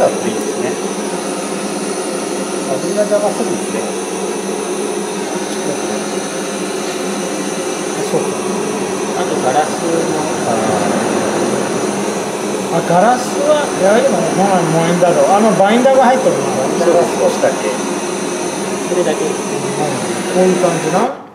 だといいですね。風が邪魔するんですね。そうか。 あとガラスのガラスはやはりもうえんだろう。バインダーが入ってるの。 それが少しだけ。 それだけ。 こういう感じな。